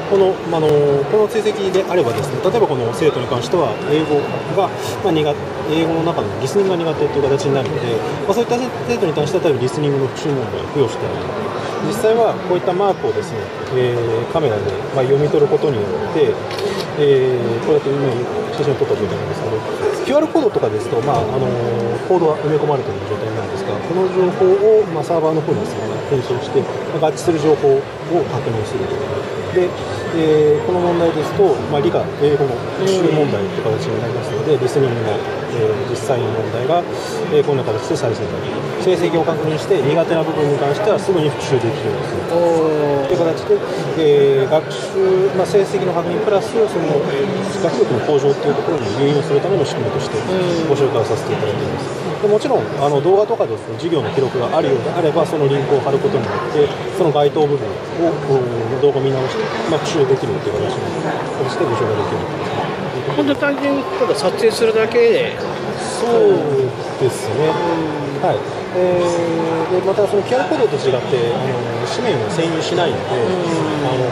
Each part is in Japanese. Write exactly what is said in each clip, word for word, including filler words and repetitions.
この、まあのこの追跡であればですね、例えばこの生徒に関しては英語が、まあ、苦英語の中のリスニングが苦手という形になるので、まあ、そういった生徒に対しては例えばリスニングの復習問題を付与してあげる。実際はこういったマークをですね、えー、カメラで、まあ、読み取ることによって、えー、こうやって今写真を撮った状態なんですけど、キューアール コードとかですと、まああのコードは埋め込まれている状態なんですが、この情報を、まあ、サーバーの方にですね、編集して、まあ、合致する情報を確認する。で、えー、この問題ですと、まあ、理科、英語の復習問題という形になりますので、リスニングの、えー、実際の問題が、えー、こんな形で再生される。成績を確認して、苦手な部分に関してはすぐに復習できるんですね。という形で、えー、学習、まあ、成績の確認プラス、その、えー、学力の向上というところに誘引するための仕組みとしてご紹介をさせていただいています。でもちろんあの動画とかですね、授業の記録があるようであれば、そのリンクを貼ることによってその該当部分を動画を見直して、まあ、復習できるという形でご紹介できる。 本当に単純にただ撮影するだけで。 そうですね、はい。えー、でまたその キューアール コードと違ってあの紙面を占有しないので、あの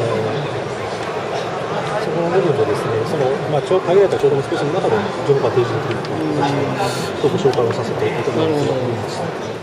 その部分でですね、その、まあ、限られたちょうどのスペースの中で情報が提示できるという形でご紹介をさせていただきます。